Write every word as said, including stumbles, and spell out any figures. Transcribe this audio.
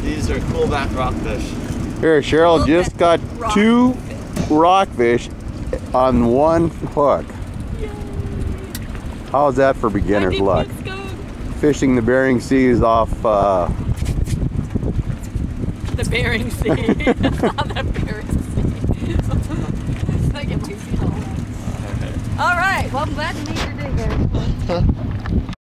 These are coolback rockfish. Here, Cheryl Coolback just got rockfish. two rockfish on one hook. Yay. How's that for beginner's luck? Fishing the Bering Seas off uh, the Bering Sea. The Bering Sea. It's like a big deal. All right. Well, I'm glad to meet your day, guys.